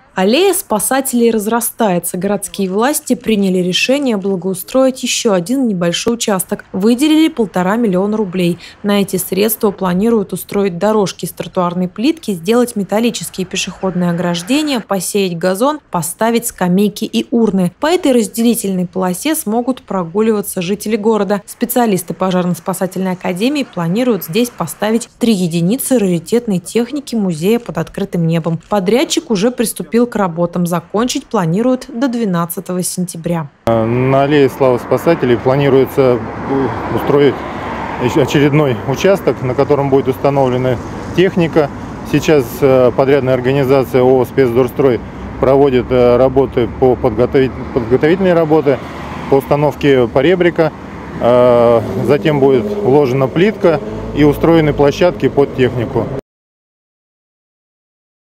Аллея спасателей разрастается. Городские власти приняли решение благоустроить еще один небольшой участок. Выделили 1,5 миллиона рублей. На эти средства планируют устроить дорожки из тротуарной плитки, сделать металлические пешеходные ограждения, посеять газон, поставить скамейки и урны. По этой разделительной полосе смогут прогуливаться жители города. Специалисты пожарно-спасательной академии планируют здесь поставить 3 единицы раритетной техники музея под открытым небом. Подрядчик уже приступил к работам. Закончить планируют до 12 сентября. На аллее славы спасателей планируется устроить очередной участок, на котором будет установлена техника. Сейчас подрядная организация ООО «Спецдорстрой» проводит работы по подготовительные работы по установке поребрика. Затем будет уложена плитка и устроены площадки под технику.